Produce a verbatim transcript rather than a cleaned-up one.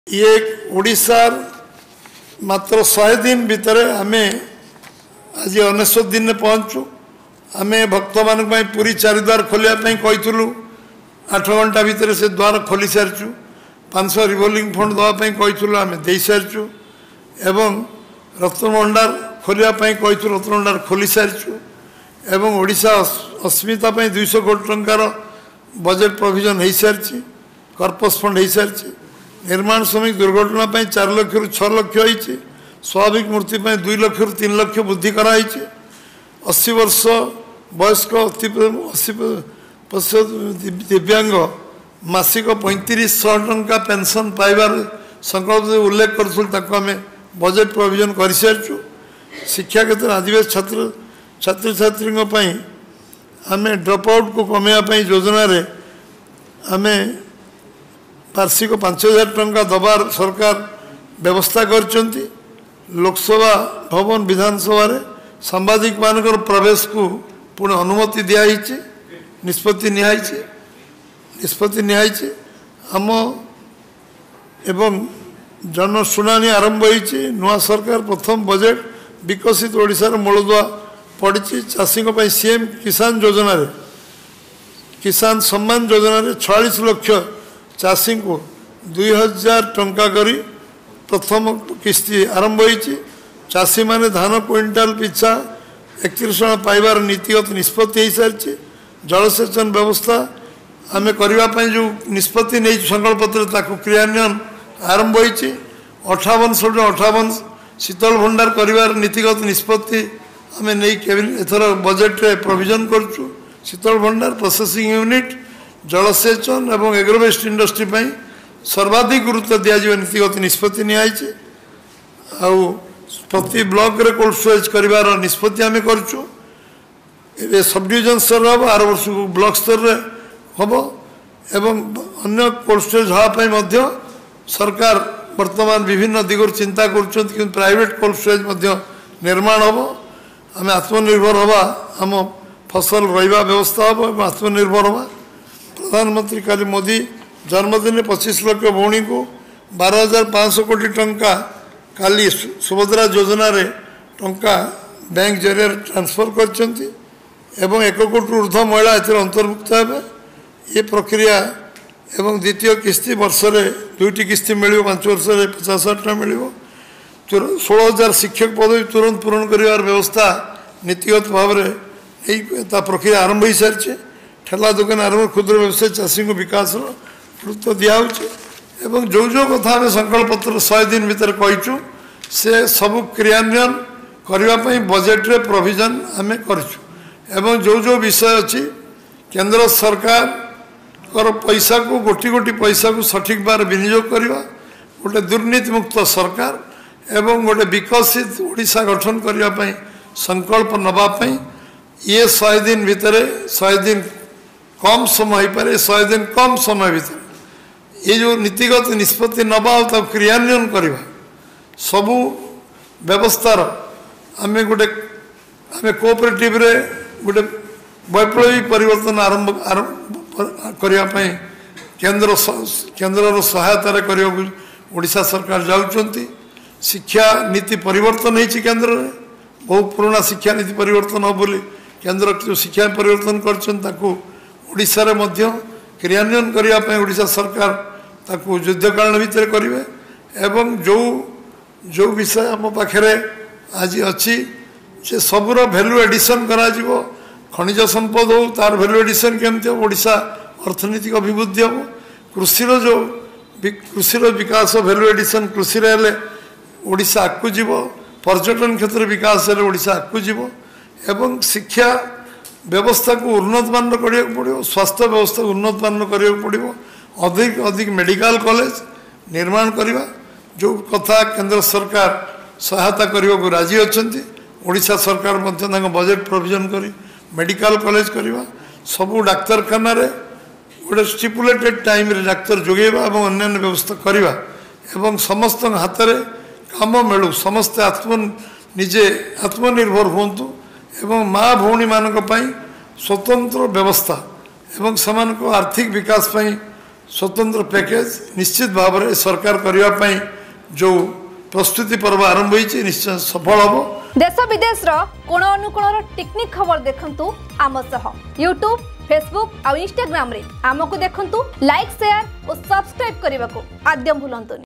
ये ओडिशार मात्र शहे दिन भितर आम आज अनेश्वत दिन में पहुँचु आम भक्त मान पूरी चारिद्वार खोलिया कहूँ आठ घंटा भितर से द्वार खोली सारी पाँच सौ रिवॉल्विंग फंड दवाई कहूँ आम दे सारी एवं रत्न भंडार खोलिया कहूँ रत्न भंडार खोली सारी एवं ओडिशा अस्मिता दुईश कोटी टंकार बजेट प्रोविजन हो सारी कर्पस फंड हो सारी निर्माण श्रमिक दुर्घटना चार लक्ष रु छः लक्ष होती स्वाभाविक मृत्यु दुई लक्ष रु तीन लक्ष वृद्धि कराई अस्सी वर्ष वयस्क अति अस्सी प्रतिशत दिव्यांग मासिक पैंतीस सौ टंका पेंशन पाइबार संकल्प उल्लेख करें बजेट प्रोविजन कर सारी शिक्षा क्षेत्र आदिवासी छात्र छात्र छात्री आम ड्रप आउट को कमेवाई योजना रे आम वार्षिक पांच हजार टंका दबार सरकार व्यवस्था करचंती लोकसभा भवन विधानसभा रे सांबादिक मानकर प्रवेश को पुणे अनुमति दिखाई निष्पत्ति निहाई निष्पत्ति निहाई आम एवं जनशुणाणी आरंभ होती नुआ सरकार प्रथम बजेट विकसित ओडिशार मूलदुआ पड़ी चाषी सीएम किसान योजना रे किसान सम्मान योजना रे छियालीस लक्ष चाषी को दुई हजार टंका करी प्रथम किस्ती आरंभ होती चाषी माने धान क्विंटाल पिछा एकतीस टका पाइबार नीतिगत निष्पत्ति हो सारी जलसेचन व्यवस्था आम करने जो निष्पत्ति नहीं संकल्प पत्र क्रियान्वयन आरंभ होती अठावन सौ अठावन शीतल भंडार कर नीतिगत निष्पत्ति आम नहीं एथर बजेट रे प्रोविजन करुँ शीतल भंडार प्रोसेसिंग यूनिट जलसेचन एवं एग्रोवेस्ट इंडस्ट्री सर्वाधिक गुरुत्व दिज्व नीतिगत निष्पत्ति निहाई आउ प्रति ब्लॉक रे कोल्ड स्टोरेज कर निष्पत्ति आम करुँ सब डिविजन स्तर हम आर वर्ष को ब्लॉक स्तर रे हम एवं अन्य कोल्ड स्टोरेज हाँपाई सरकार वर्तमान विभिन्न दिगों चिंता कर प्राइवेट कोल्ड स्टोरेज निर्माण हम आम आत्मनिर्भर हवा आम फसल रहा व्यवस्था हम आत्मनिर्भर हवा प्रधानमंत्री काली मोदी जन्मदिन पच्चीस लक्ष भौणी को बारह हजार पाँच सौ कोटी टंका काली सुभद्रा योजना रे टंका बैंक जरिए ट्रांसफर करछंती एवं एक कोटी ऊर्ध महिला एथर अंतर्भुक्त हे ये प्रक्रिया एवं द्वितीय किस्ती वर्ष रे दुईटी किस्ती मिल पांच वर्ष रे पचास हजार टका मिल सोलह हजार शिक्षक पदवी तुरंत पूरण कर व्यवस्था नीतिगत भाव में प्रक्रिया आरंभ हो सारी ठेला दुकान आरंभ क्षुद्र व्यवसाय चाषी को विकास गुरुत्व दिखाऊँ जो जो कथा आम संकल्प पत्र शहे दिन भितर कहूँ से सब क्रियान्वयन करने बजेट रे प्रोविजन आम करूँ जो जो विषय अच्छी केंद्र सरकार कर पैसा को गोटी गोटी पैसा को सठिक बार विनियोग करवा गोटे दुर्नीति मुक्त सरकार एवं गोटे विकसित ओडिशा गठन करने संकल्प नवापाई ये शहे दिन भितर शहे दिन कम समय हो पारे शहे दिन कम समय भितर ये जो नीतिगत निष्पत्ति नवा तब क्रियान्वयन करवा सबू व्यवस्थार आम गोटे आम कोऑपरेटिव रे गोटे वैप्लवी परिवर्तन आरंभ आरंभ करने केंद्र केंद्र सहायतार करने ओडिशा सरकार जाऊँगी शिक्षा नीति परिवर्तन होती केंद्र में बहुत पुराना शिक्षा नीति परिवर्तन हो बोली केंद्र जो शिक्षा परिवर्तन करशा क्रियान्वयन करने ओडिशा सरकार ताकू युद्धकालीन भितर करेंगे एवं जो जो विषय आम पाखे आज अच्छी से सबूर भैल्यू एडिशन करा खनिज संपद हो तार भैल्यू एडिशन केमती हो ओडिशा अर्थनैतिक अभिवृद्धि हम कृषि जो कृषि विकास भैल्यू एडिशन कृषि ओडिशा आगू जीव पर्यटन क्षेत्र विकास ओडिशा आगू जीव एवं शिक्षा व्यवस्था को उन्नत मान करा पड़ो स्वास्थ्य व्यवस्था उन्नत मान करा पड़ो अधिक अधिक मेडिकल कॉलेज निर्माण करवा जो कथा केंद्र सरकार सहायता करने को राजी अच्छा ओडिशा सरकार बजेट प्रोविजन कर मेडिकल कॉलेज करवा सबू डाक्तरखाना गोटे स्टिपुलेटेड टाइम रे डाक्तर जोगेवा और अन्य व्यवस्था करवा एवं समस्त हाथ में काम मिलू समस्ते आत्म निजे आत्मनिर्भर हूँ एवं माँ भौणी मानक स्वतंत्र व्यवस्था एवं समान को आर्थिक विकास स्वतंत्र पैकेज निश्चित भाव में सरकार करने जो प्रस्तुति पर्व आरंभ होती निश्चय सफल हम। देश विदेश कोण अनुकोण टेक्निक खबर देखंतु आम सह यूट्यूब फेसबुक और इंस्टाग्राम रे आमको देखंतु लाइक शेयर और सब्सक्राइब करने को आद्य भूलंतुनि।